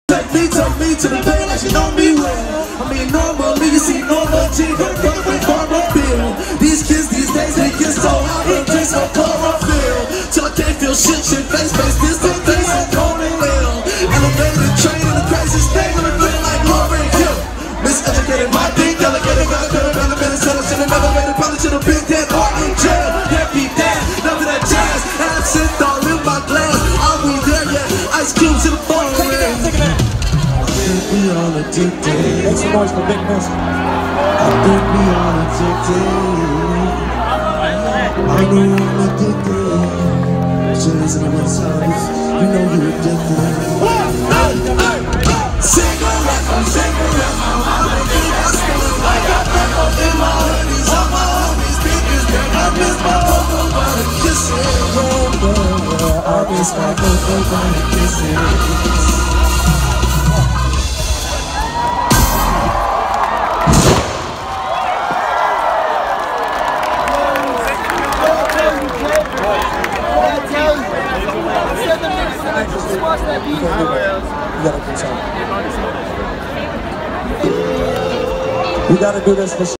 Take me to the bed like you know me well. I mean, normally you see normal G, but fuck with chlorophyll. These kids these days, they get so hot, they drink so chlorophyll. Till I can't feel shit, face, this thing, face, so cold and ill. Elevated train in the craziest thing, when I feel like Lauryn Hill. Miseducated, my dick, delegated, got a better, been a seller, should've never made it, probably should've been dead or in jail. Yeah, be dead, none of that jazz, absinthe all in my glass. Are we there yet? Ice cubes in the phone. We all addicted. Make some noise for Big Miss. I think we all addicted. I know I'm addicted. So listen to what's life. You know you're addicted. Cigarette, I'm making that stuff. I got that up in my hoodies, all my homies, speakers, I miss my vocal body kissing. I miss my vocal body kissing. We gotta do this for